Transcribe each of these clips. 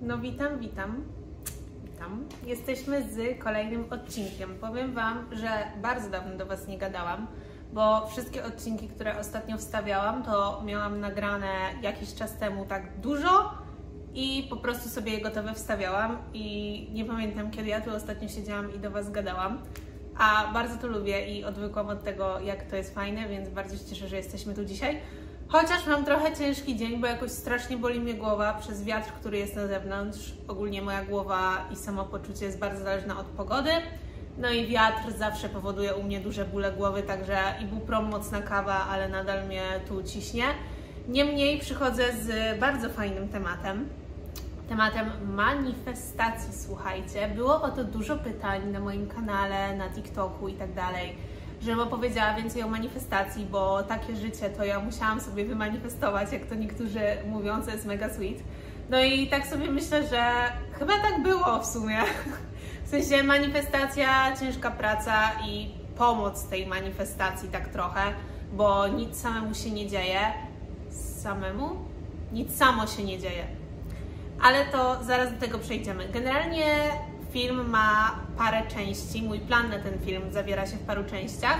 No witam. Jesteśmy z kolejnym odcinkiem. Powiem Wam, że bardzo dawno do Was nie gadałam, bo wszystkie odcinki, które ostatnio wstawiałam, to miałam nagrane jakiś czas temu tak dużo i po prostu sobie je gotowe wstawiałam i nie pamiętam, kiedy ja tu ostatnio siedziałam i do Was gadałam. A bardzo to lubię i odwykłam od tego, jak to jest fajne, więc bardzo się cieszę, że jesteśmy tu dzisiaj. Chociaż mam trochę ciężki dzień, bo jakoś strasznie boli mnie głowa przez wiatr, który jest na zewnątrz. Ogólnie moja głowa i samopoczucie jest bardzo zależna od pogody. No i wiatr zawsze powoduje u mnie duże bóle głowy, także Ibuprom, mocna kawa, ale nadal mnie tu ciśnie. Niemniej przychodzę z bardzo fajnym tematem manifestacji, słuchajcie. Było o to dużo pytań na moim kanale, na TikToku i tak dalej, żebym opowiedziała więcej o manifestacji, bo takie życie to ja musiałam sobie wymanifestować, jak to niektórzy mówią, co jest mega sweet. No i tak sobie myślę, że chyba tak było w sumie. W sensie manifestacja, ciężka praca i pomoc tej manifestacji tak trochę, bo nic samemu się nie dzieje. Nic samo się nie dzieje. Ale to zaraz do tego przejdziemy. Generalnie film ma parę części. Mój plan na ten film zawiera się w paru częściach.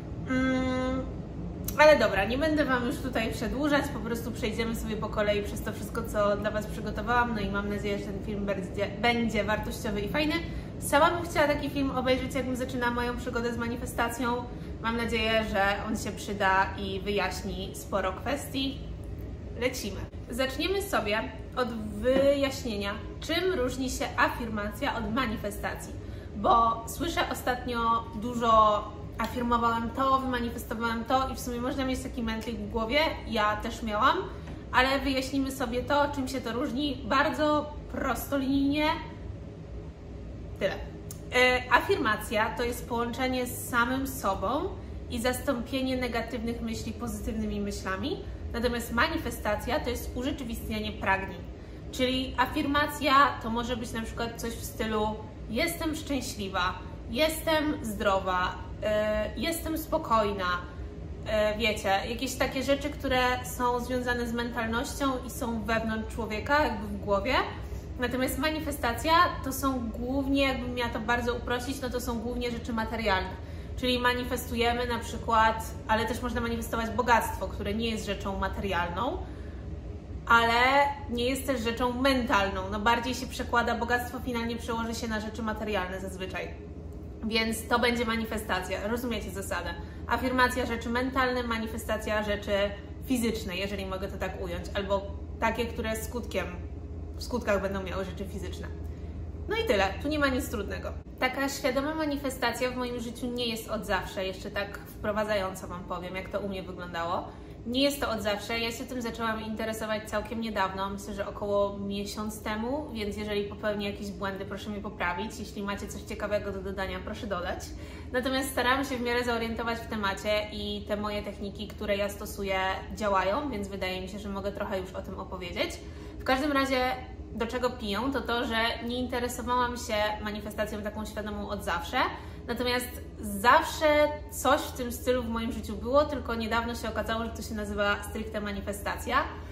Ale dobra, nie będę Wam już tutaj przedłużać, po prostu przejdziemy sobie po kolei przez to wszystko, co dla Was przygotowałam. No i mam nadzieję, że ten film będzie wartościowy i fajny. Sama bym chciała taki film obejrzeć, jakbym zaczynała moją przygodę z manifestacją. Mam nadzieję, że on się przyda i wyjaśni sporo kwestii. Lecimy. Zaczniemy sobie od wyjaśnienia, czym różni się afirmacja od manifestacji. Bo słyszę ostatnio dużo, afirmowałem to, wymanifestowałem to i w sumie można mieć taki mętlik w głowie, ja też miałam, ale wyjaśnimy sobie to, czym się to różni, bardzo prostolinijnie. Tyle. Afirmacja to jest połączenie z samym sobą i zastąpienie negatywnych myśli pozytywnymi myślami. Natomiast manifestacja to jest urzeczywistnianie pragnień. Czyli afirmacja to może być na przykład coś w stylu jestem szczęśliwa, jestem zdrowa, jestem spokojna. Wiecie, jakieś takie rzeczy, które są związane z mentalnością i są wewnątrz człowieka, jakby w głowie. Natomiast manifestacja to są głównie, jakbym miała to bardzo uprościć, no to są głównie rzeczy materialne. Czyli manifestujemy na przykład, ale też można manifestować bogactwo, które nie jest rzeczą materialną, ale nie jest też rzeczą mentalną. No bardziej się przekłada, bogactwo finalnie przełoży się na rzeczy materialne zazwyczaj. Więc to będzie manifestacja. Rozumiecie zasadę? Afirmacja rzeczy mentalne, manifestacja rzeczy fizyczne, jeżeli mogę to tak ująć. Albo takie, które w skutkach będą miały rzeczy fizyczne. No i tyle, tu nie ma nic trudnego. Taka świadoma manifestacja w moim życiu nie jest od zawsze, jeszcze tak wprowadzająco Wam powiem, jak to u mnie wyglądało. Nie jest to od zawsze, ja się tym zaczęłam interesować całkiem niedawno, myślę, że około miesiąc temu, więc jeżeli popełnię jakieś błędy, proszę mnie poprawić. Jeśli macie coś ciekawego do dodania, proszę dodać. Natomiast starałam się w miarę zorientować w temacie i te moje techniki, które ja stosuję, działają, więc wydaje mi się, że mogę trochę już o tym opowiedzieć. W każdym razie do czego piją, to to, że nie interesowałam się manifestacją taką świadomą od zawsze, natomiast zawsze coś w tym stylu w moim życiu było, tylko niedawno się okazało, że to się nazywa stricte manifestacja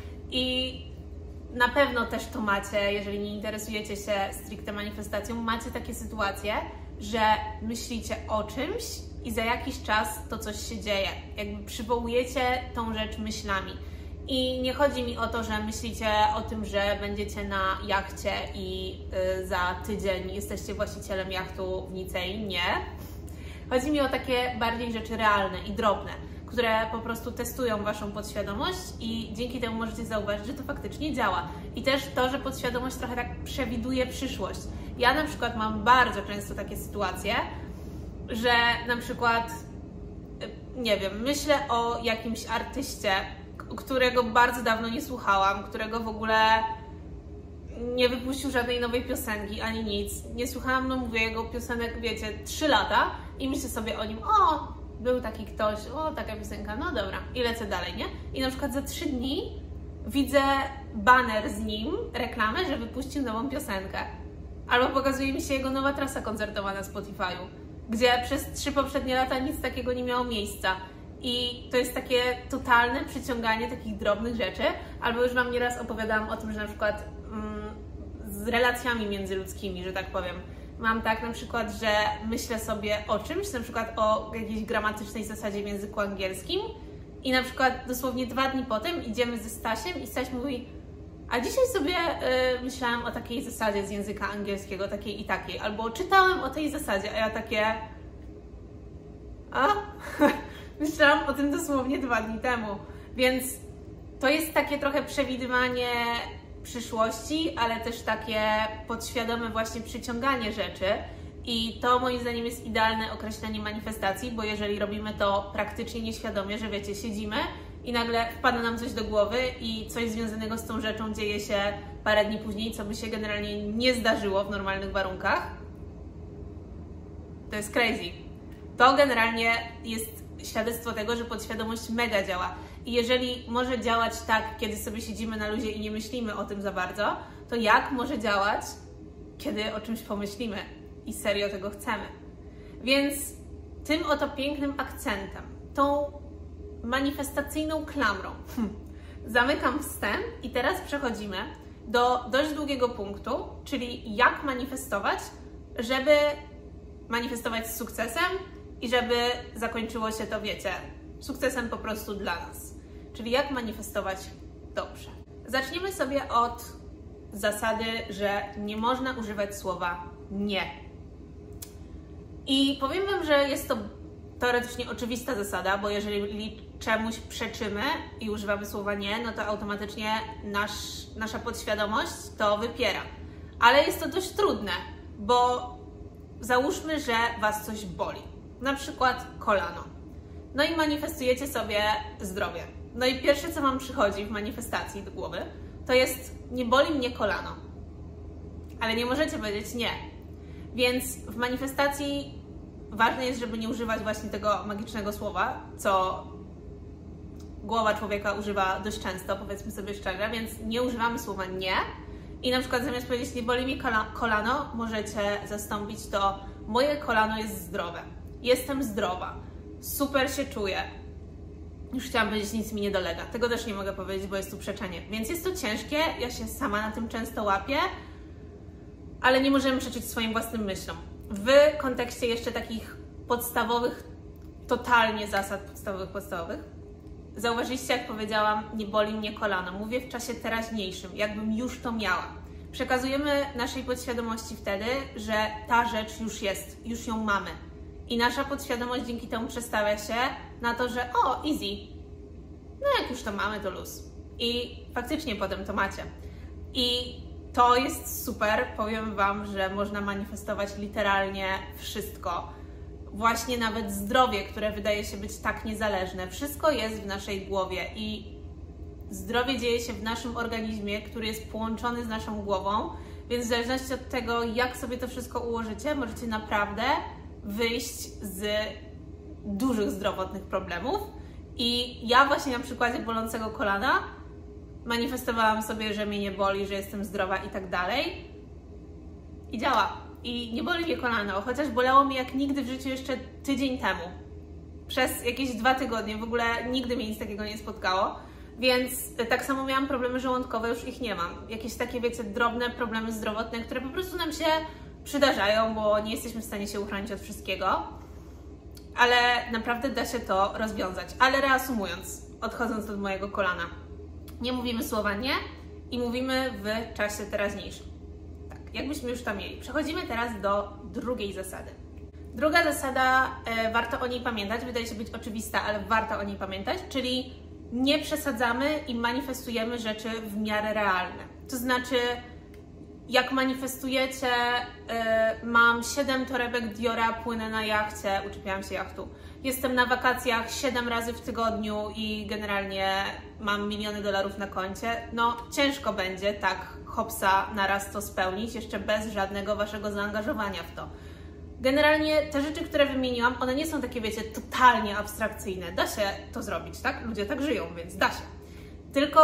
i na pewno też to macie, jeżeli nie interesujecie się stricte manifestacją, macie takie sytuacje, że myślicie o czymś i za jakiś czas to coś się dzieje, jakby przywołujecie tą rzecz myślami. I nie chodzi mi o to, że myślicie o tym, że będziecie na jachcie i za tydzień jesteście właścicielem jachtu w Nicei. Nie. Chodzi mi o takie bardziej rzeczy realne i drobne, które po prostu testują Waszą podświadomość i dzięki temu możecie zauważyć, że to faktycznie działa. I też to, że podświadomość trochę tak przewiduje przyszłość. Ja na przykład mam bardzo często takie sytuacje, że na przykład, nie wiem, myślę o jakimś artyście, którego bardzo dawno nie słuchałam, którego w ogóle nie wypuścił żadnej nowej piosenki, ani nic. Nie słuchałam, no mówię, jego piosenek, wiecie, 3 lata i myślę sobie o nim, o, był taki ktoś, o, taka piosenka, no dobra, i lecę dalej, nie? I na przykład za 3 dni widzę baner z nim, reklamę, że wypuścił nową piosenkę. Albo pokazuje mi się jego nowa trasa koncertowa na Spotify'u, gdzie przez 3 poprzednie lata nic takiego nie miało miejsca. I to jest takie totalne przyciąganie takich drobnych rzeczy. Albo już Wam nieraz opowiadałam o tym, że na przykład z z relacjami międzyludzkimi, że tak powiem. Mam tak na przykład, że myślę sobie o czymś, na przykład o jakiejś gramatycznej zasadzie w języku angielskim i na przykład dosłownie 2 dni potem idziemy ze Stasiem i Staś mówi: a dzisiaj sobie myślałam o takiej zasadzie z języka angielskiego, takiej i takiej, albo czytałem o tej zasadzie, a ja takie: a? Myślałam o tym dosłownie 2 dni temu, więc to jest takie trochę przewidywanie przyszłości, ale też takie podświadome właśnie przyciąganie rzeczy i to moim zdaniem jest idealne określenie manifestacji, bo jeżeli robimy to praktycznie nieświadomie, że wiecie, siedzimy i nagle wpada nam coś do głowy i coś związanego z tą rzeczą dzieje się parę dni później, co by się generalnie nie zdarzyło w normalnych warunkach, to jest crazy. To generalnie jest świadectwo tego, że podświadomość mega działa. I jeżeli może działać tak, kiedy sobie siedzimy na luzie i nie myślimy o tym za bardzo, to jak może działać, kiedy o czymś pomyślimy i serio tego chcemy? Więc tym oto pięknym akcentem, tą manifestacyjną klamrą zamykam wstęp i teraz przechodzimy do dość długiego punktu, czyli jak manifestować, żeby manifestować z sukcesem i żeby zakończyło się to, wiecie, sukcesem po prostu dla nas. Czyli jak manifestować dobrze. Zaczniemy sobie od zasady, że nie można używać słowa nie. I powiem Wam, że jest to teoretycznie oczywista zasada, bo jeżeli czemuś przeczymy i używamy słowa nie, no to automatycznie nasza podświadomość to wypiera. Ale jest to dość trudne, bo załóżmy, że Was coś boli. Na przykład kolano. No i manifestujecie sobie zdrowie. No i pierwsze, co Wam przychodzi w manifestacji do głowy, to jest: nie boli mnie kolano. Ale nie możecie powiedzieć nie. Więc w manifestacji ważne jest, żeby nie używać właśnie tego magicznego słowa, co głowa człowieka używa dość często, powiedzmy sobie szczerze, więc nie używamy słowa nie. I na przykład zamiast powiedzieć: nie boli mnie kolano, możecie zastąpić to: moje kolano jest zdrowe. Jestem zdrowa. Super się czuję. Już chciałam powiedzieć: nic mi nie dolega. Tego też nie mogę powiedzieć, bo jest tu przeczenie. Więc jest to ciężkie, ja się sama na tym często łapię, ale nie możemy przeczyć swoim własnym myślom. W kontekście jeszcze takich podstawowych, totalnie zasad podstawowych, zauważyliście, jak powiedziałam: nie boli mnie kolano. Mówię w czasie teraźniejszym, jakbym już to miała. Przekazujemy naszej podświadomości wtedy, że ta rzecz już jest, już ją mamy. I nasza podświadomość dzięki temu przestawia się na to, że o, easy, no jak już to mamy, to luz. I faktycznie potem to macie. I to jest super, powiem Wam, że można manifestować literalnie wszystko. Właśnie nawet zdrowie, które wydaje się być tak niezależne. Wszystko jest w naszej głowie i zdrowie dzieje się w naszym organizmie, który jest połączony z naszą głową, więc w zależności od tego, jak sobie to wszystko ułożycie, możecie naprawdę wyjść z dużych zdrowotnych problemów. I ja właśnie na przykładzie bolącego kolana manifestowałam sobie, że mnie nie boli, że jestem zdrowa i tak dalej. I działa. I nie boli mnie kolano, chociaż bolało mnie jak nigdy w życiu jeszcze tydzień temu. Przez jakieś 2 tygodnie, w ogóle nigdy mnie nic takiego nie spotkało. Więc tak samo miałam problemy żołądkowe, już ich nie mam. Jakieś takie, wiecie, drobne problemy zdrowotne, które po prostu nam się przydarzają, bo nie jesteśmy w stanie się uchronić od wszystkiego. Ale naprawdę da się to rozwiązać. Ale reasumując, odchodząc od mojego kolana, nie mówimy słowa nie i mówimy w czasie teraźniejszym. Tak, jakbyśmy już to mieli. Przechodzimy teraz do drugiej zasady. Druga zasada, warto o niej pamiętać, wydaje się być oczywista, ale warto o niej pamiętać, czyli nie przesadzamy i manifestujemy rzeczy w miarę realne. To znaczy, jak manifestujecie, mam 7 torebek Diora, płynę na jachcie, uczepiałam się jachtu, jestem na wakacjach 7 razy w tygodniu i generalnie mam miliony dolarów na koncie, no ciężko będzie tak hopsa naraz to spełnić, jeszcze bez żadnego Waszego zaangażowania w to. Generalnie te rzeczy, które wymieniłam, one nie są takie, wiecie, totalnie abstrakcyjne. Da się to zrobić, tak? Ludzie tak żyją, więc da się. Tylko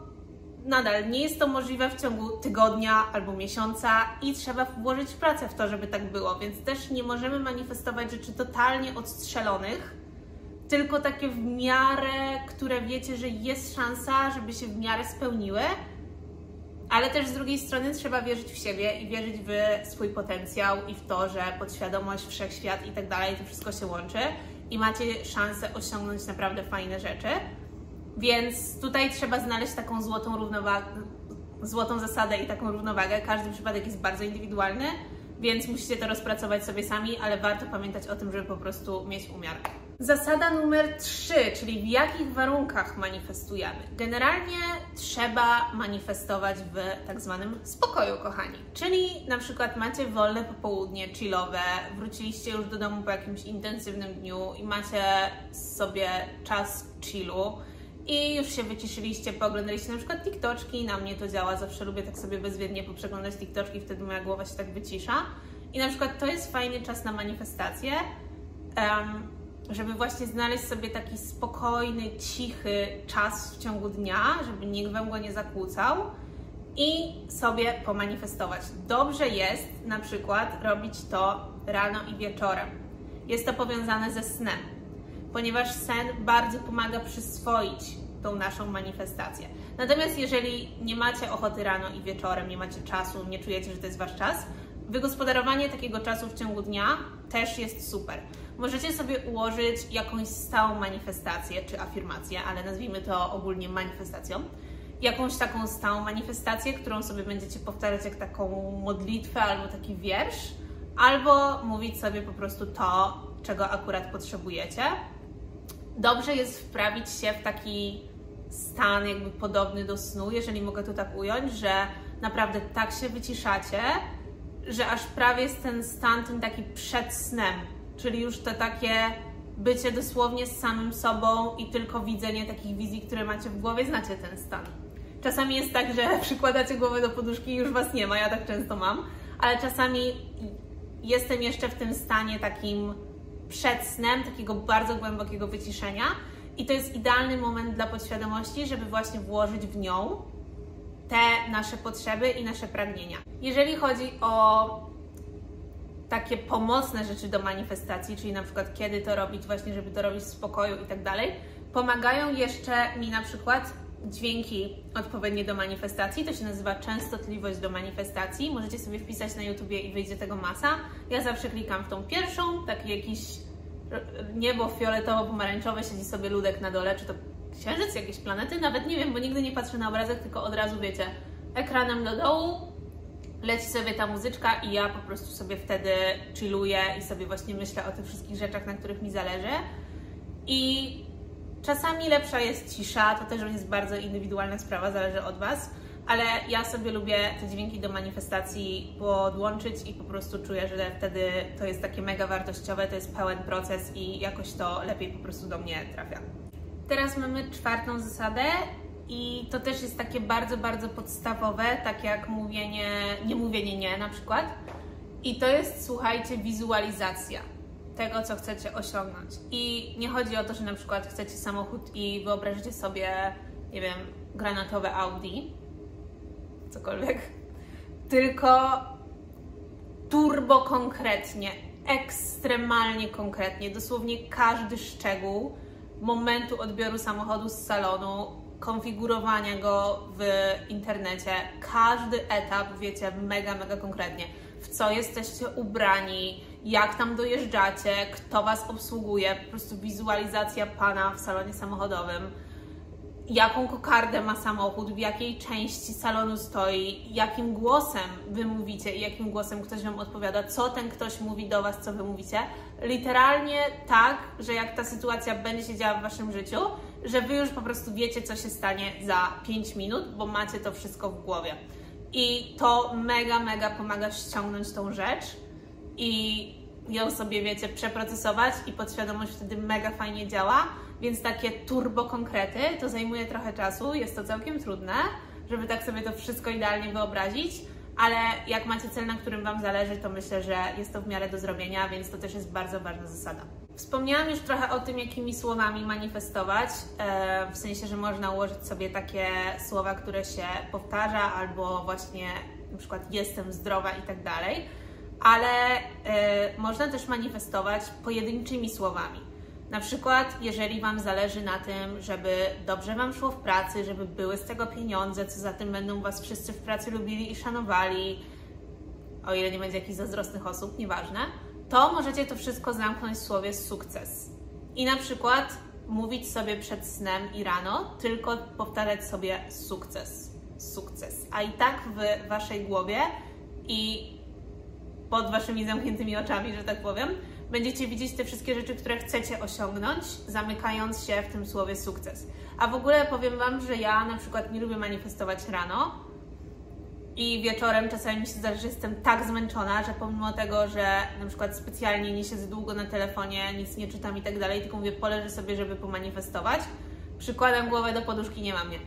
nadal nie jest to możliwe w ciągu tygodnia albo miesiąca i trzeba włożyć pracę w to, żeby tak było, więc też nie możemy manifestować rzeczy totalnie odstrzelonych, tylko takie w miarę, które wiecie, że jest szansa, żeby się w miarę spełniły, Ale też z drugiej strony trzeba wierzyć w siebie i wierzyć w swój potencjał i w to, że podświadomość, wszechświat i tak dalej, to wszystko się łączy i macie szansę osiągnąć naprawdę fajne rzeczy. Więc tutaj trzeba znaleźć taką złotą równowagę, złotą zasadę i taką równowagę. Każdy przypadek jest bardzo indywidualny, więc musicie to rozpracować sobie sami, ale warto pamiętać o tym, żeby po prostu mieć umiar. Zasada numer 3, czyli w jakich warunkach manifestujemy. Generalnie trzeba manifestować w tak zwanym spokoju, kochani. Czyli na przykład macie wolne popołudnie, chillowe, wróciliście już do domu po jakimś intensywnym dniu i macie sobie czas chillu i już się wyciszyliście, pooglądaliście na przykład TikToczki, na mnie to działa, zawsze lubię tak sobie bezwiednie poprzeglądać TikToczki, wtedy moja głowa się tak wycisza. I na przykład to jest fajny czas na manifestację, żeby właśnie znaleźć sobie taki spokojny, cichy czas w ciągu dnia, żeby nikt Wam go nie zakłócał i sobie pomanifestować. Dobrze jest na przykład robić to rano i wieczorem. Jest to powiązane ze snem, ponieważ sen bardzo pomaga przyswoić tą naszą manifestację. Natomiast jeżeli nie macie ochoty rano i wieczorem, nie macie czasu, nie czujecie, że to jest Wasz czas, wygospodarowanie takiego czasu w ciągu dnia też jest super. Możecie sobie ułożyć jakąś stałą manifestację czy afirmację, ale nazwijmy to ogólnie manifestacją. Jakąś taką stałą manifestację, którą sobie będziecie powtarzać jak taką modlitwę albo taki wiersz, albo mówić sobie po prostu to, czego akurat potrzebujecie. Dobrze jest wprawić się w taki stan jakby podobny do snu, jeżeli mogę to tak ująć, że naprawdę tak się wyciszacie, że aż prawie jest ten stan, ten taki przed snem, czyli już to takie bycie dosłownie z samym sobą i tylko widzenie takich wizji, które macie w głowie, znacie ten stan. Czasami jest tak, że przykładacie głowę do poduszki i już Was nie ma, ja tak często mam, ale czasami jestem jeszcze w tym stanie takim przed snem, takiego bardzo głębokiego wyciszenia i to jest idealny moment dla podświadomości, żeby właśnie włożyć w nią te nasze potrzeby i nasze pragnienia. Jeżeli chodzi o takie pomocne rzeczy do manifestacji, czyli na przykład kiedy to robić, właśnie żeby to robić w spokoju i tak dalej, pomagają jeszcze mi na przykład dźwięki odpowiednie do manifestacji, to się nazywa częstotliwość do manifestacji, możecie sobie wpisać na YouTubie i wyjdzie tego masa. Ja zawsze klikam w tą pierwszą, taki jakiś niebo fioletowo-pomarańczowe, siedzi sobie ludek na dole, czy to księżyc, jakieś planety, nawet nie wiem, bo nigdy nie patrzę na obrazek, tylko od razu wiecie, ekranem do dołu, leci sobie ta muzyczka i ja po prostu sobie wtedy chilluję i sobie właśnie myślę o tych wszystkich rzeczach, na których mi zależy. I czasami lepsza jest cisza, to też jest bardzo indywidualna sprawa, zależy od Was, ale ja sobie lubię te dźwięki do manifestacji podłączyć i po prostu czuję, że wtedy to jest takie mega wartościowe, to jest pełen proces i jakoś to lepiej po prostu do mnie trafia. Teraz mamy czwartą zasadę i to też jest takie bardzo, bardzo podstawowe, tak jak nie mówienie nie na przykład. I to jest, słuchajcie, wizualizacja tego, co chcecie osiągnąć. I nie chodzi o to, że na przykład chcecie samochód i wyobraźcie sobie, nie wiem, granatowe Audi, cokolwiek, tylko turbo konkretnie, ekstremalnie konkretnie, dosłownie każdy szczegół momentu odbioru samochodu z salonu, konfigurowania go w internecie, każdy etap, wiecie, mega, mega konkretnie. W co jesteście ubrani, jak tam dojeżdżacie, kto Was obsługuje, po prostu wizualizacja Pana w salonie samochodowym, jaką kokardę ma samochód, w jakiej części salonu stoi, jakim głosem Wy mówicie i jakim głosem ktoś Wam odpowiada, co ten ktoś mówi do Was, co Wy mówicie. Literalnie tak, że jak ta sytuacja będzie się działa w Waszym życiu, że Wy już po prostu wiecie, co się stanie za 5 minut, bo macie to wszystko w głowie. I to mega, mega pomaga ściągnąć tą rzecz i ją sobie, wiecie, przeprocesować i podświadomość wtedy mega fajnie działa, więc takie turbo konkrety to zajmuje trochę czasu, jest to całkiem trudne, żeby tak sobie to wszystko idealnie wyobrazić, ale jak macie cel, na którym Wam zależy, to myślę, że jest to w miarę do zrobienia, więc to też jest bardzo ważna zasada. Wspomniałam już trochę o tym, jakimi słowami manifestować, w sensie, że można ułożyć sobie takie słowa, które się powtarza, albo właśnie na przykład jestem zdrowa i tak dalej, ale można też manifestować pojedynczymi słowami. Na przykład, jeżeli Wam zależy na tym, żeby dobrze Wam szło w pracy, żeby były z tego pieniądze, co za tym będą Was wszyscy w pracy lubili i szanowali, o ile nie będzie jakichś zazdrosnych osób, nieważne, to możecie to wszystko zamknąć w słowie sukces. I na przykład mówić sobie przed snem i rano, tylko powtarzać sobie sukces, sukces. A i tak w Waszej głowie i pod Waszymi zamkniętymi oczami, że tak powiem, będziecie widzieć te wszystkie rzeczy, które chcecie osiągnąć, zamykając się w tym słowie sukces. A w ogóle powiem Wam, że ja na przykład nie lubię manifestować rano i wieczorem czasami mi się zdarza, że jestem tak zmęczona, że pomimo tego, że na przykład specjalnie nie siedzę długo na telefonie, nic nie czytam i tak dalej, tylko mówię, poleżę sobie, żeby pomanifestować, przykładam głowę do poduszki, nie mam mnie.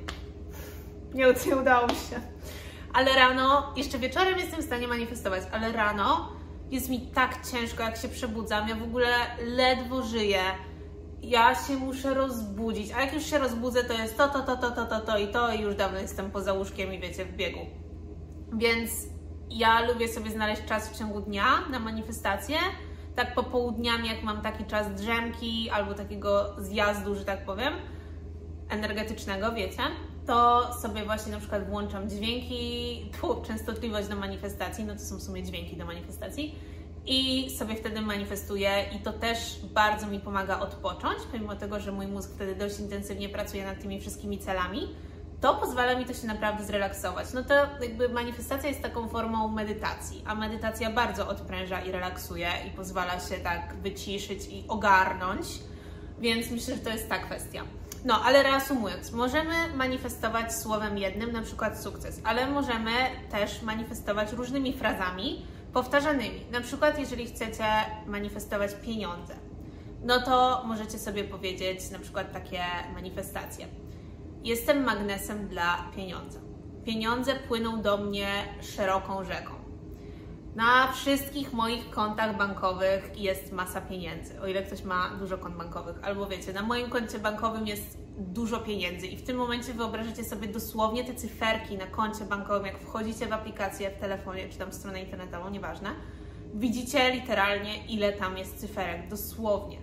Nie udało mi się. Ale rano, jeszcze wieczorem jestem w stanie manifestować, ale rano jest mi tak ciężko, jak się przebudzam. Ja w ogóle ledwo żyję. Ja się muszę rozbudzić, a jak już się rozbudzę, to jest to i już dawno jestem poza łóżkiem i wiecie, w biegu. Więc ja lubię sobie znaleźć czas w ciągu dnia na manifestację. Tak popołudniami, jak mam taki czas drzemki albo takiego zjazdu, że tak powiem, energetycznego, wiecie, to sobie właśnie na przykład włączam dźwięki, częstotliwość do manifestacji, no to są w sumie dźwięki do manifestacji i sobie wtedy manifestuję i to też bardzo mi pomaga odpocząć, pomimo tego, że mój mózg wtedy dość intensywnie pracuje nad tymi wszystkimi celami, to pozwala mi to się naprawdę zrelaksować. No to jakby manifestacja jest taką formą medytacji, a medytacja bardzo odpręża i relaksuje i pozwala się tak wyciszyć i ogarnąć, więc myślę, że to jest ta kwestia. No, ale reasumując, możemy manifestować słowem jednym, na przykład sukces, ale możemy też manifestować różnymi frazami powtarzanymi. Na przykład, jeżeli chcecie manifestować pieniądze, no to możecie sobie powiedzieć na przykład takie manifestacje. Jestem magnesem dla pieniądza. Pieniądze płyną do mnie szeroką rzeką. Na wszystkich moich kontach bankowych jest masa pieniędzy, o ile ktoś ma dużo kont bankowych. Albo wiecie, na moim koncie bankowym jest dużo pieniędzy i w tym momencie wyobrażacie sobie dosłownie te cyferki na koncie bankowym, jak wchodzicie w aplikację w telefonie, czy tam w stronę internetową, nieważne, widzicie literalnie, ile tam jest cyferek, dosłownie.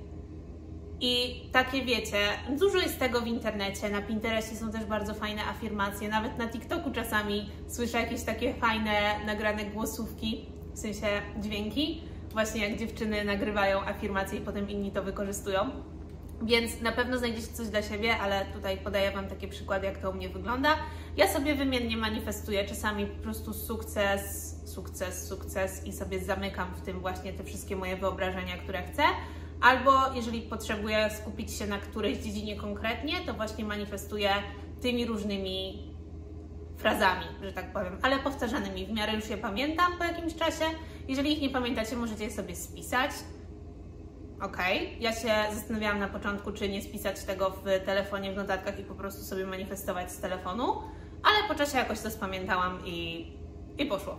I takie wiecie, dużo jest tego w internecie, na Pinterestie są też bardzo fajne afirmacje, nawet na TikToku czasami słyszę jakieś takie fajne, nagrane głosówki, w sensie dźwięki, właśnie jak dziewczyny nagrywają afirmacje i potem inni to wykorzystują. Więc na pewno znajdziecie coś dla siebie, ale tutaj podaję Wam takie przykłady, jak to u mnie wygląda. Ja sobie wymiennie manifestuję, czasami po prostu sukces, sukces, sukces i sobie zamykam w tym właśnie te wszystkie moje wyobrażenia, które chcę. Albo jeżeli potrzebuję skupić się na którejś dziedzinie konkretnie, to właśnie manifestuję tymi różnymi frazami, że tak powiem, ale powtarzanymi. W miarę już je pamiętam po jakimś czasie. Jeżeli ich nie pamiętacie, możecie je sobie spisać. Ok, ja się zastanawiałam na początku, czy nie spisać tego w telefonie, w notatkach i po prostu sobie manifestować z telefonu, ale po czasie jakoś to spamiętałam i poszło.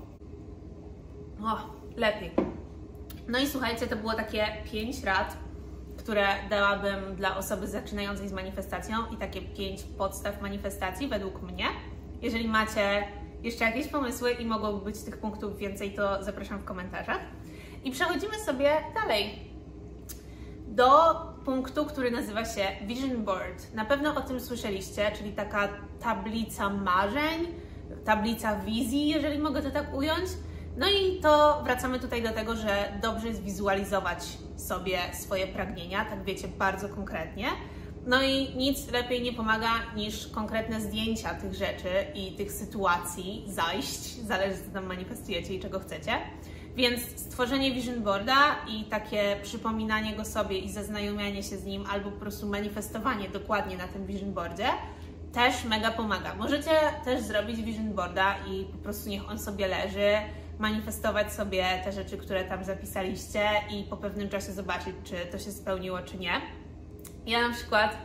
O, lepiej. No i słuchajcie, to było takie 5 rad, które dałabym dla osoby zaczynającej z manifestacją i takie 5 podstaw manifestacji według mnie. Jeżeli macie jeszcze jakieś pomysły i mogłoby być tych punktów więcej, to zapraszam w komentarzach. I przechodzimy sobie dalej do punktu, który nazywa się Vision Board. Na pewno o tym słyszeliście, czyli taka tablica marzeń, tablica wizji, jeżeli mogę to tak ująć. No i to wracamy tutaj do tego, że dobrze jest wizualizować sobie swoje pragnienia, tak wiecie, bardzo konkretnie. No i nic lepiej nie pomaga niż konkretne zdjęcia tych rzeczy i tych sytuacji, zajść, zależy co tam manifestujecie i czego chcecie. Więc stworzenie vision boarda i takie przypominanie go sobie i zaznajomianie się z nim, albo po prostu manifestowanie dokładnie na tym vision boardzie też mega pomaga. Możecie też zrobić vision boarda i po prostu niech on sobie leży, manifestować sobie te rzeczy, które tam zapisaliście i po pewnym czasie zobaczyć, czy to się spełniło, czy nie. Ja na przykład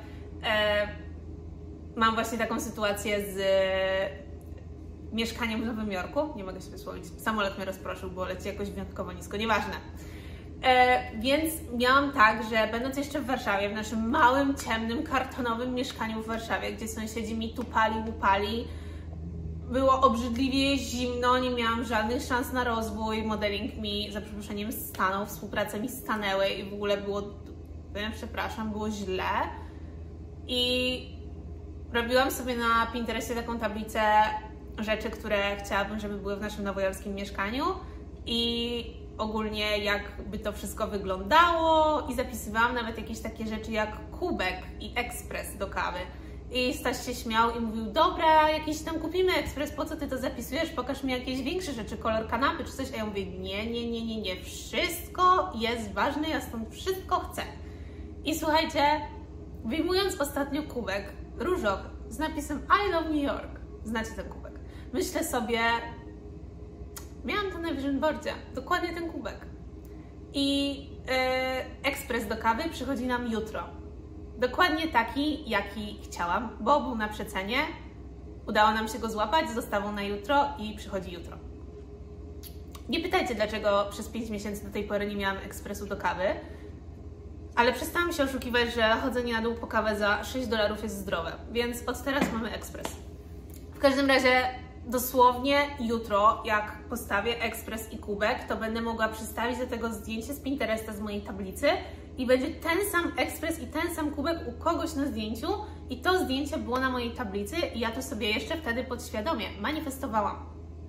mam właśnie taką sytuację z mieszkaniem w Nowym Jorku. Nie mogę się wysłowić. Samolot mnie rozproszył, bo leci jakoś wyjątkowo nisko. Nieważne. Więc miałam tak, że będąc jeszcze w Warszawie, w naszym małym, ciemnym, kartonowym mieszkaniu w Warszawie, gdzie sąsiedzi mi tupali, łupali, było obrzydliwie zimno, nie miałam żadnych szans na rozwój, modeling mi, za przeproszeniem, stanął, współprace mi stanęły i w ogóle było powiem przepraszam, było źle i robiłam sobie na Pinterestie taką tablicę rzeczy, które chciałabym, żeby były w naszym nowojorskim mieszkaniu i ogólnie jakby to wszystko wyglądało i zapisywałam nawet jakieś takie rzeczy jak kubek i ekspres do kawy. I Staś się śmiał i mówił, dobra, jakiś tam kupimy ekspres, po co ty to zapisujesz, pokaż mi jakieś większe rzeczy, kolor kanapy czy coś, a ja mówię, nie, wszystko jest ważne, ja stąd wszystko chcę. I słuchajcie, wyjmując ostatnio kubek różowy z napisem I love New York, znacie ten kubek, myślę sobie, miałam to na vision boardzie, dokładnie ten kubek. I ekspres do kawy przychodzi nam jutro. Dokładnie taki, jaki chciałam, bo był na przecenie. Udało nam się go złapać z dostawą na jutro i przychodzi jutro. Nie pytajcie, dlaczego przez 5 miesięcy do tej pory nie miałam ekspresu do kawy, ale przestałam się oszukiwać, że chodzenie na dół po kawę za $6 jest zdrowe, więc od teraz mamy ekspres. W każdym razie dosłownie jutro, jak postawię ekspres i kubek, to będę mogła przystawić do tego zdjęcie z Pinteresta z mojej tablicy i będzie ten sam ekspres i ten sam kubek u kogoś na zdjęciu i to zdjęcie było na mojej tablicy i ja to sobie jeszcze wtedy podświadomie manifestowałam.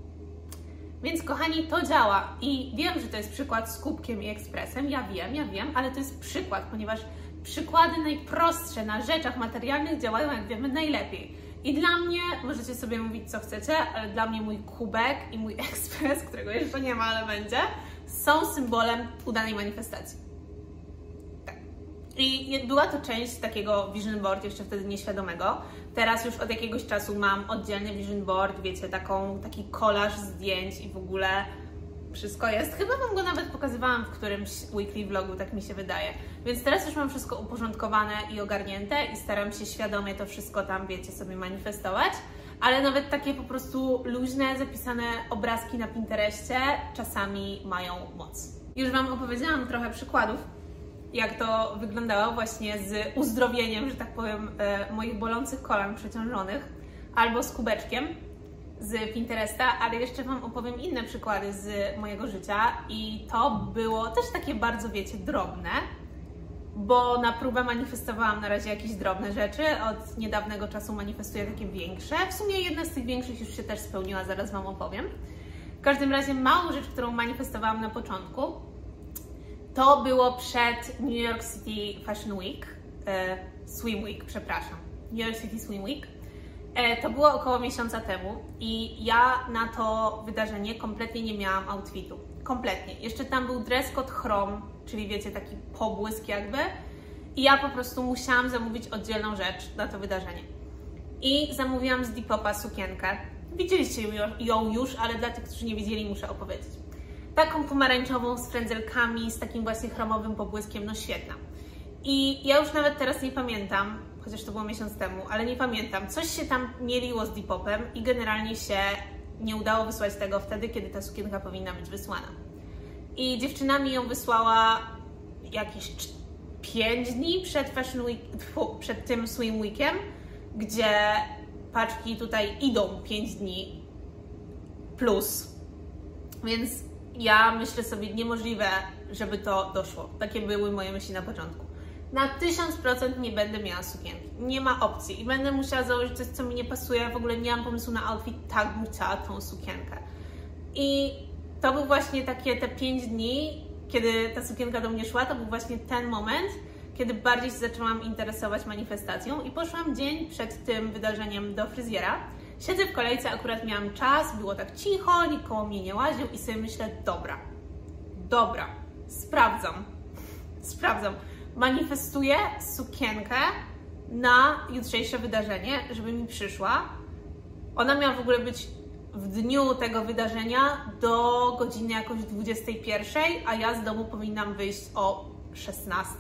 Więc kochani, to działa i wiem, że to jest przykład z kubkiem i ekspresem, ja wiem, ale to jest przykład, ponieważ przykłady najprostsze na rzeczach materialnych działają, jak wiemy, najlepiej. I dla mnie, możecie sobie mówić co chcecie, ale dla mnie mój kubek i mój ekspres, którego jeszcze nie ma, ale będzie, są symbolem udanej manifestacji. Tak. I była to część takiego vision board, jeszcze wtedy nieświadomego. Teraz już od jakiegoś czasu mam oddzielny vision board, wiecie, taki kolaż zdjęć i w ogóle wszystko jest. Chyba Wam go nawet pokazywałam w którymś weekly vlogu, tak mi się wydaje. Więc teraz już mam wszystko uporządkowane i ogarnięte i staram się świadomie to wszystko tam, wiecie, sobie manifestować. Ale nawet takie po prostu luźne, zapisane obrazki na Pinterestie czasami mają moc. Już Wam opowiedziałam trochę przykładów, jak to wyglądało właśnie z uzdrowieniem, że tak powiem, moich bolących kolan przeciążonych, albo z kubeczkiem z Pinteresta, ale jeszcze Wam opowiem inne przykłady z mojego życia i to było też takie bardzo, wiecie, drobne, bo na próbę manifestowałam na razie jakieś drobne rzeczy, od niedawnego czasu manifestuję takie większe. W sumie jedna z tych większych już się też spełniła, zaraz Wam opowiem. W każdym razie małą rzecz, którą manifestowałam na początku, to było przed New York City Fashion Week, Swim Week, przepraszam, New York City Swim Week. To było około miesiąca temu i ja na to wydarzenie kompletnie nie miałam outfitu. Kompletnie. Jeszcze tam był dress code chrom, czyli wiecie, taki pobłysk jakby. I ja po prostu musiałam zamówić oddzielną rzecz na to wydarzenie. I zamówiłam z Depop'a sukienkę. Widzieliście ją już, ale dla tych, którzy nie widzieli, muszę opowiedzieć. Taką pomarańczową z frędzelkami, z takim właśnie chromowym pobłyskiem, no świetna. I ja już nawet teraz nie pamiętam, chociaż to było miesiąc temu, ale nie pamiętam, coś się tam mieliło z Depop'em i generalnie się nie udało wysłać tego wtedy, kiedy ta sukienka powinna być wysłana. I dziewczyna mi ją wysłała jakieś 5 dni przed Fashion Week, przed tym Swim Weekiem, gdzie paczki tutaj idą 5 dni plus. Więc ja myślę sobie, niemożliwe, żeby to doszło. Takie były moje myśli na początku. Na 1000% nie będę miała sukienki. Nie ma opcji. I będę musiała założyć coś, co mi nie pasuje. W ogóle nie mam pomysłu na outfit, tak bym chciała tą sukienkę. I to był właśnie takie te 5 dni, kiedy ta sukienka do mnie szła, to był właśnie ten moment, kiedy bardziej się zaczęłam interesować manifestacją i poszłam dzień przed tym wydarzeniem do fryzjera. Siedzę w kolejce, akurat miałam czas, było tak cicho, nikt koło mnie nie łaził i sobie myślę, dobra, sprawdzam. Manifestuję sukienkę na jutrzejsze wydarzenie, żeby mi przyszła. Ona miała w ogóle być w dniu tego wydarzenia do godziny jakoś 21, a ja z domu powinnam wyjść o 16,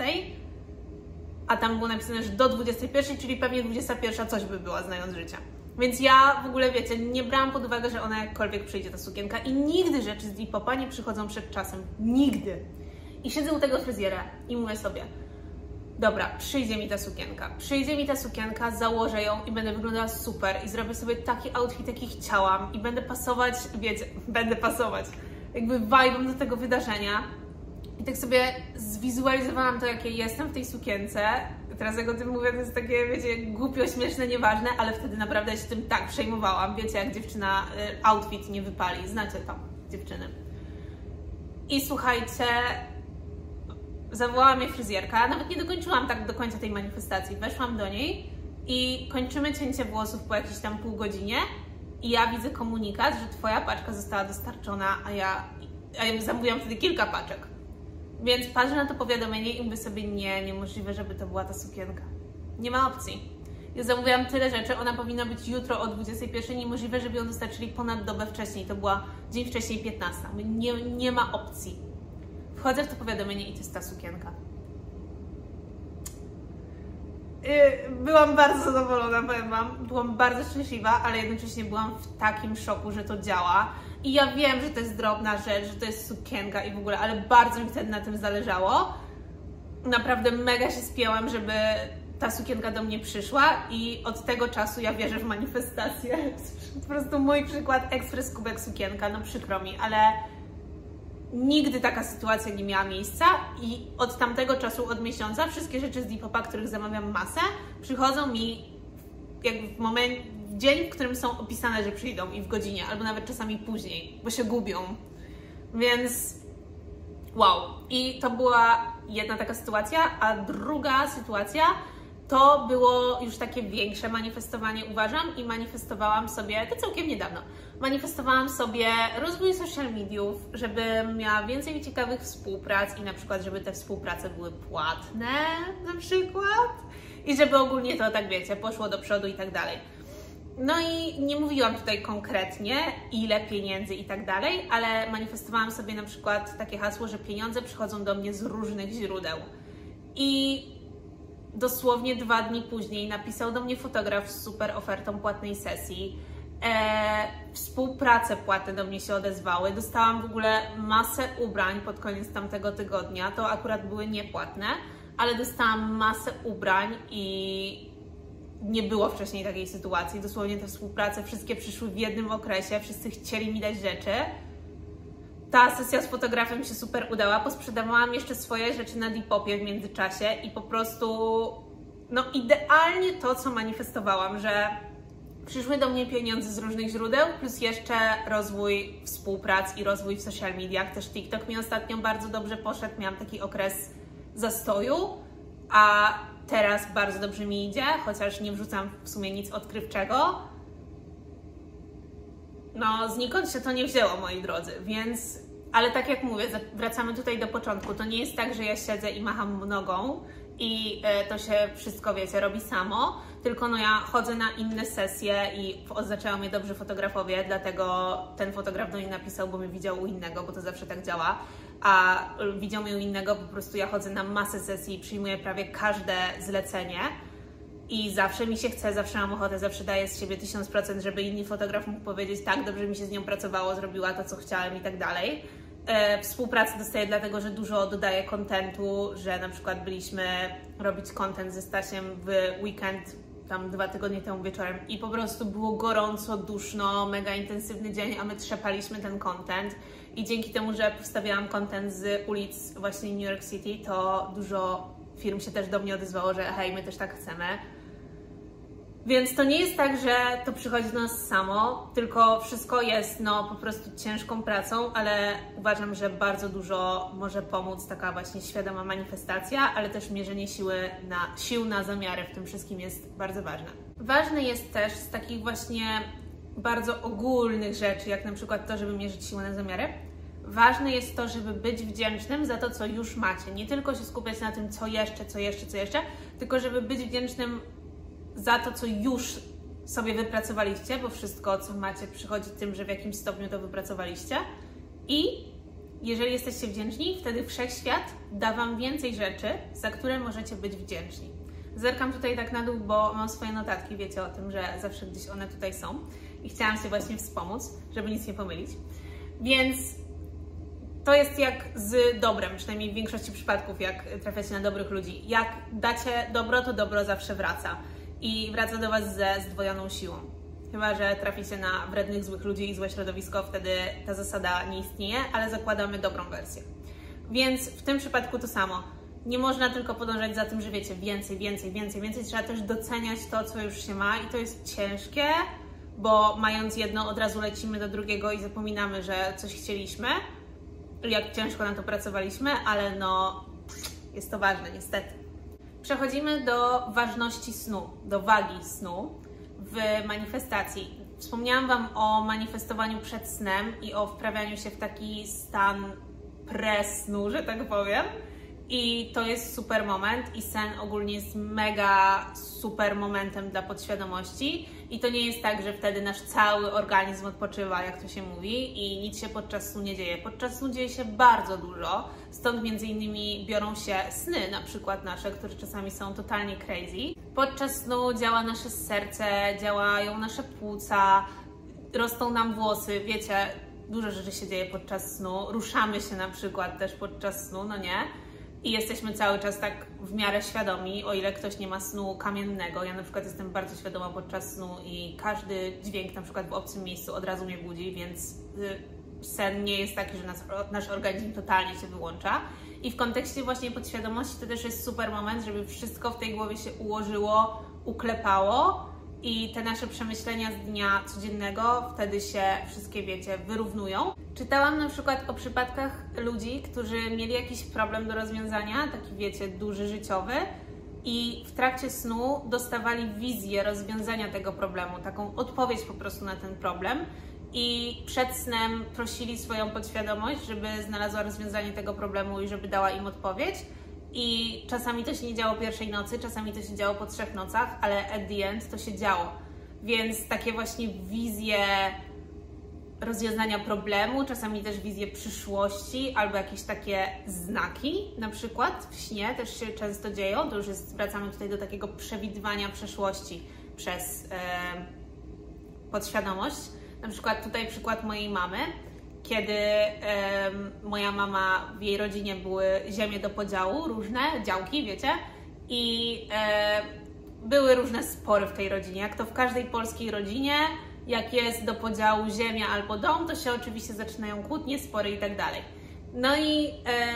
a tam było napisane, że do 21, czyli pewnie 21 coś by była, znając życia. Więc ja w ogóle, wiecie, nie brałam pod uwagę, że ona jakkolwiek przyjdzie ta sukienka i nigdy rzeczy z Depop'a nie przychodzą przed czasem. Nigdy. I siedzę u tego fryzjera i mówię sobie, dobra, przyjdzie mi ta sukienka, założę ją i będę wyglądała super i zrobię sobie taki outfit, jaki chciałam i będę pasować, wiecie, jakby vibe'em do tego wydarzenia. I tak sobie zwizualizowałam to, jakie jestem w tej sukience. Teraz jak o tym mówię, to jest takie, wiecie, głupio, śmieszne, nieważne, ale wtedy naprawdę się tym tak przejmowałam. Wiecie, jak dziewczyna outfit nie wypali. Znacie to, dziewczyny. I słuchajcie, zawołała mnie fryzjerka. Nawet nie dokończyłam tak do końca tej manifestacji. Weszłam do niej i kończymy cięcie włosów po jakiejś tam pół godzinie. I ja widzę komunikat, że twoja paczka została dostarczona, a ja zamówiłam wtedy kilka paczek. Więc patrzę na to powiadomienie i mówię sobie, niemożliwe, żeby to była ta sukienka. Nie ma opcji. Ja zamówiłam tyle rzeczy, ona powinna być jutro o 21:00, niemożliwe, żeby ją dostarczyli ponad dobę wcześniej. To była dzień wcześniej 15. Mówię, nie ma opcji. Wchodzę w to powiadomienie i to jest ta sukienka. Byłam bardzo zadowolona, powiem wam. Byłam bardzo szczęśliwa, ale jednocześnie byłam w takim szoku, że to działa. I ja wiem, że to jest drobna rzecz, że to jest sukienka i w ogóle, ale bardzo mi wtedy na tym zależało. Naprawdę mega się spięłam, żeby ta sukienka do mnie przyszła i od tego czasu ja wierzę w manifestację. Po prostu mój przykład, ekspres kubek sukienka, no przykro mi, ale nigdy taka sytuacja nie miała miejsca i od tamtego czasu, od miesiąca, wszystkie rzeczy z Depop'a, których zamawiam masę, przychodzą mi jak w dzień, w którym są opisane, że przyjdą i w godzinie, albo nawet czasami później, bo się gubią. Więc wow. I to była jedna taka sytuacja, a druga sytuacja to było już takie większe manifestowanie, uważam, i manifestowałam sobie, to całkiem niedawno, manifestowałam sobie rozwój social mediów, żebym miała więcej ciekawych współprac i na przykład, żeby te współprace były płatne na przykład i żeby ogólnie to, tak wiecie, poszło do przodu i tak dalej. No i nie mówiłam tutaj konkretnie, ile pieniędzy i tak dalej, ale manifestowałam sobie na przykład takie hasło, że pieniądze przychodzą do mnie z różnych źródeł. I dosłownie 2 dni później napisał do mnie fotograf z super ofertą płatnej sesji. Współprace płatne do mnie się odezwały. Dostałam w ogóle masę ubrań pod koniec tamtego tygodnia. To akurat były niepłatne, ale dostałam masę ubrań i nie było wcześniej takiej sytuacji. Dosłownie te współprace wszystkie przyszły w jednym okresie. Wszyscy chcieli mi dać rzeczy. Ta sesja z fotografem się super udała. Posprzedawałam jeszcze swoje rzeczy na Depopie w międzyczasie i po prostu no idealnie to, co manifestowałam, że przyszły do mnie pieniądze z różnych źródeł, plus jeszcze rozwój współprac i rozwój w social mediach. Też TikTok mi ostatnio bardzo dobrze poszedł. Miałam taki okres zastoju, a teraz bardzo dobrze mi idzie, chociaż nie wrzucam w sumie nic odkrywczego. No, znikąd się to nie wzięło, moi drodzy, więc... Ale tak jak mówię, wracamy tutaj do początku. To nie jest tak, że ja siedzę i macham nogą i to się wszystko, wiecie, robi samo, tylko no ja chodzę na inne sesje i oznaczają mnie dobrze fotografowie, dlatego ten fotograf do mnie napisał, bo mnie widział u innego, bo to zawsze tak działa, a widział mnie u innego, po prostu ja chodzę na masę sesji i przyjmuję prawie każde zlecenie. I zawsze mi się chce, zawsze mam ochotę, zawsze daję z siebie 1000%, żeby inny fotograf mógł powiedzieć, tak, dobrze mi się z nią pracowało, zrobiła to, co chciałem i tak dalej. Współpracę dostaję dlatego, że dużo dodaję kontentu, że na przykład byliśmy robić content ze Stasiem w weekend, tam 2 tygodnie temu wieczorem i po prostu było gorąco, duszno, mega intensywny dzień, a my trzepaliśmy ten content i dzięki temu, że wstawiałam content z ulic właśnie New York City, to dużo firm się też do mnie odezwało, że hej, my też tak chcemy. Więc to nie jest tak, że to przychodzi do nas samo, tylko wszystko jest no po prostu ciężką pracą, ale uważam, że bardzo może pomóc taka właśnie świadoma manifestacja, ale też mierzenie sił na zamiary w tym wszystkim jest bardzo ważne. Ważne jest też z takich właśnie bardzo ogólnych rzeczy, jak na przykład to, żeby mierzyć siłę na zamiary, ważne jest to, żeby być wdzięcznym za to, co już macie. Nie tylko się skupiać na tym, co jeszcze, tylko żeby być wdzięcznym za to, co już sobie wypracowaliście, bo wszystko, co macie, przychodzi tym, że w jakimś stopniu to wypracowaliście. I jeżeli jesteście wdzięczni, wtedy Wszechświat da Wam więcej rzeczy, za które możecie być wdzięczni. Zerkam tutaj tak na dół, bo mam swoje notatki, wiecie o tym, że zawsze gdzieś one tutaj są i chciałam się właśnie wspomóc, żeby nic nie pomylić. Więc to jest jak z dobrem, przynajmniej w większości przypadków, jak trafiacie na dobrych ludzi. Jak dacie dobro, to dobro zawsze wraca. I wraca do Was ze zdwojoną siłą. Chyba że traficie na wrednych, złych ludzi i złe środowisko, wtedy ta zasada nie istnieje, ale zakładamy dobrą wersję. Więc w tym przypadku to samo. Nie można tylko podążać za tym, że wiecie, więcej, trzeba też doceniać to, co już się ma i to jest ciężkie, bo mając jedno od razu lecimy do drugiego i zapominamy, że coś chcieliśmy, jak ciężko na to pracowaliśmy, ale no jest to ważne niestety. Przechodzimy do ważności snu, do wagi snu w manifestacji. Wspomniałam Wam o manifestowaniu przed snem i o wprawianiu się w taki stan pre-snu, że tak powiem. I to jest super moment i sen ogólnie jest mega super momentem dla podświadomości i to nie jest tak, że wtedy nasz cały organizm odpoczywa, jak to się mówi, i nic się podczas snu nie dzieje. Podczas snu dzieje się bardzo dużo, stąd między innymi biorą się sny, na przykład nasze, które czasami są totalnie crazy. Podczas snu działa nasze serce, działają nasze płuca, rosną nam włosy, wiecie, dużo rzeczy się dzieje podczas snu, ruszamy się na przykład też podczas snu, no nie? I jesteśmy cały czas tak w miarę świadomi, o ile ktoś nie ma snu kamiennego. Ja na przykład jestem bardzo świadoma podczas snu i każdy dźwięk na przykład w obcym miejscu od razu mnie budzi, więc sen nie jest taki, że nasz organizm totalnie się wyłącza. I w kontekście właśnie podświadomości to też jest super moment, żeby wszystko w tej głowie się ułożyło, uklepało i te nasze przemyślenia z dnia codziennego wtedy się wszystkie, wiecie, wyrównują. Czytałam na przykład o przypadkach ludzi, którzy mieli jakiś problem do rozwiązania, taki wiecie, duży, życiowy i w trakcie snu dostawali wizję rozwiązania tego problemu, taką odpowiedź po prostu na ten problem i przed snem prosili swoją podświadomość, żeby znalazła rozwiązanie tego problemu i żeby dała im odpowiedź. I czasami to się nie działo pierwszej nocy, czasami to się działo po 3 nocach, ale at the end to się działo. Więc takie właśnie wizje rozwiązania problemu, czasami też wizje przyszłości albo jakieś takie znaki, na przykład w śnie też się często dzieją, to już jest, wracamy tutaj do takiego przewidywania przeszłości przez podświadomość. Na przykład tutaj przykład mojej mamy, kiedy moja mama, w jej rodzinie były ziemie do podziału, różne działki, wiecie, i były różne spory w tej rodzinie, jak to w każdej polskiej rodzinie, jak jest do podziału ziemia albo dom, to się oczywiście zaczynają kłótnie, spory i tak dalej. No i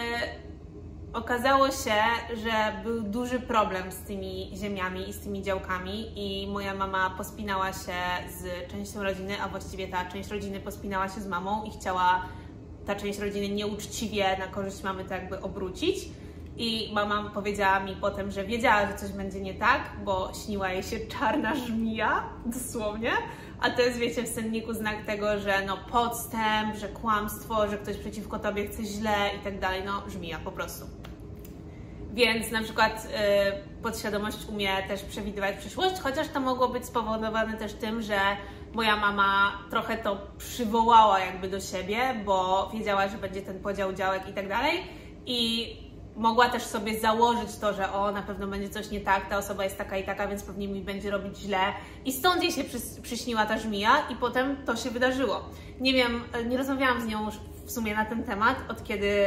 okazało się, że był duży problem z tymi ziemiami i z tymi działkami i moja mama pospinała się z częścią rodziny, a właściwie ta część rodziny pospinała się z mamą i chciała ta część rodziny nieuczciwie na korzyść mamy to jakby obrócić. I mama powiedziała mi potem, że wiedziała, że coś będzie nie tak, bo śniła jej się czarna żmija, dosłownie. A to jest, wiecie, w senniku znak tego, że no podstęp, że kłamstwo, że ktoś przeciwko tobie chce źle i tak dalej, no żmija po prostu. Więc na przykład podświadomość umie też przewidywać przyszłość, chociaż to mogło być spowodowane też tym, że moja mama trochę to przywołała jakby do siebie, bo wiedziała, że będzie ten podział działek i tak dalej i mogła też sobie założyć to, że o, na pewno będzie coś nie tak, ta osoba jest taka i taka, więc pewnie mi będzie robić źle. I stąd jej się przyśniła ta żmija i potem to się wydarzyło. Nie wiem, nie rozmawiałam z nią w sumie na ten temat, od kiedy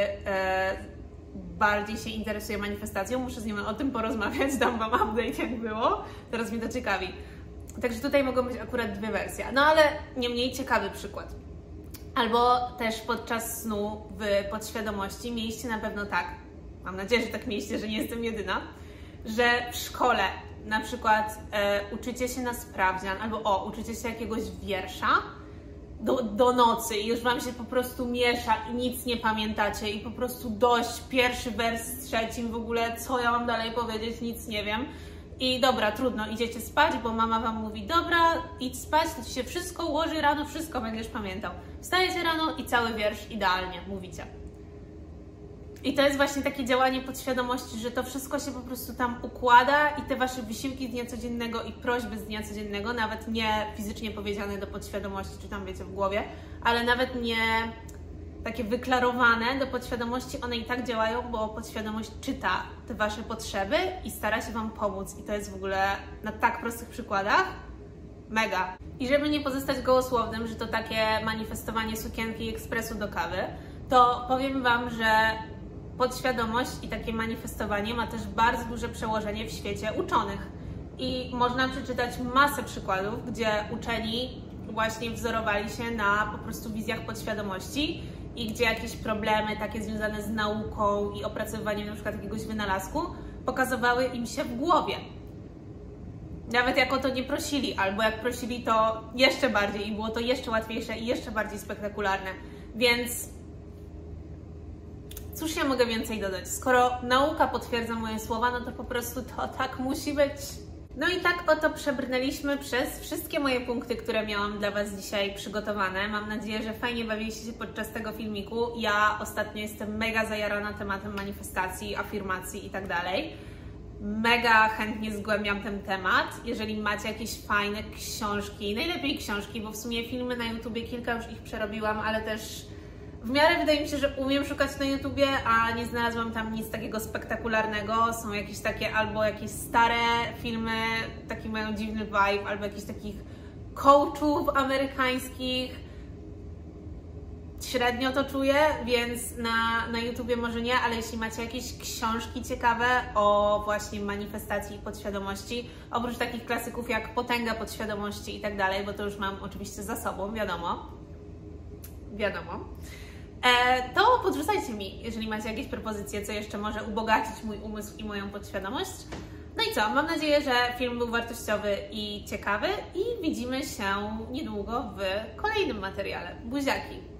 bardziej się interesuję manifestacją. Muszę z nią o tym porozmawiać, dam Wam update jak było. Teraz mnie to ciekawi. Także tutaj mogą być akurat 2 wersje. No ale nie mniej ciekawy przykład. Albo też podczas snu w podświadomości mieliście na pewno tak, mam nadzieję, że tak mieliście, że nie jestem jedyna, że w szkole na przykład uczycie się na sprawdzian albo uczycie się jakiegoś wiersza do nocy i już Wam się po prostu miesza i nic nie pamiętacie i po prostu dość, pierwszy wers z trzecim, w ogóle co ja mam dalej powiedzieć, nic nie wiem. I dobra, trudno, idziecie spać, bo mama Wam mówi, dobra, idź spać, to Ci się wszystko ułoży, rano wszystko będziesz pamiętał. Wstajecie rano i cały wiersz idealnie mówicie. I to jest właśnie takie działanie podświadomości, że to wszystko się po prostu tam układa i te Wasze wysiłki z dnia codziennego i prośby z dnia codziennego, nawet nie fizycznie powiedziane do podświadomości, czy tam wiecie w głowie, ale nawet nie takie wyklarowane do podświadomości, one i tak działają, bo podświadomość czyta te Wasze potrzeby i stara się Wam pomóc. I to jest w ogóle na tak prostych przykładach mega. I żeby nie pozostać gołosłownym, że to takie manifestowanie sukienki i ekspresu do kawy, to powiem Wam, że podświadomość i takie manifestowanie ma też bardzo duże przełożenie w świecie uczonych. I można przeczytać masę przykładów, gdzie uczeni właśnie wzorowali się na po prostu wizjach podświadomości i gdzie jakieś problemy takie związane z nauką i opracowywaniem na przykład jakiegoś wynalazku pokazywały im się w głowie. Nawet jak o to nie prosili, albo jak prosili, to jeszcze bardziej i było to jeszcze łatwiejsze i jeszcze bardziej spektakularne. Więc cóż ja mogę więcej dodać? Skoro nauka potwierdza moje słowa, no to po prostu to tak musi być. No i tak oto przebrnęliśmy przez wszystkie moje punkty, które miałam dla Was dzisiaj przygotowane. Mam nadzieję, że fajnie bawiliście się podczas tego filmiku. Ja ostatnio jestem mega zajarana tematem manifestacji, afirmacji i tak dalej. Mega chętnie zgłębiam ten temat. Jeżeli macie jakieś fajne książki, najlepiej książki, bo w sumie filmy na YouTubie, kilka już ich przerobiłam, ale też w miarę wydaje mi się, że umiem szukać na YouTubie, a nie znalazłam tam nic takiego spektakularnego. Są jakieś takie albo jakieś stare filmy, taki mają dziwny vibe, albo jakichś takich coachów amerykańskich. Średnio to czuję, więc na YouTubie może nie, ale jeśli macie jakieś książki ciekawe o właśnie manifestacji i podświadomości, oprócz takich klasyków jak Potęga podświadomości i tak dalej, bo to już mam oczywiście za sobą, wiadomo, to podrzucajcie mi, jeżeli macie jakieś propozycje, co jeszcze może ubogacić mój umysł i moją podświadomość. No i co, mam nadzieję, że film był wartościowy i ciekawy i widzimy się niedługo w kolejnym materiale. Buziaki!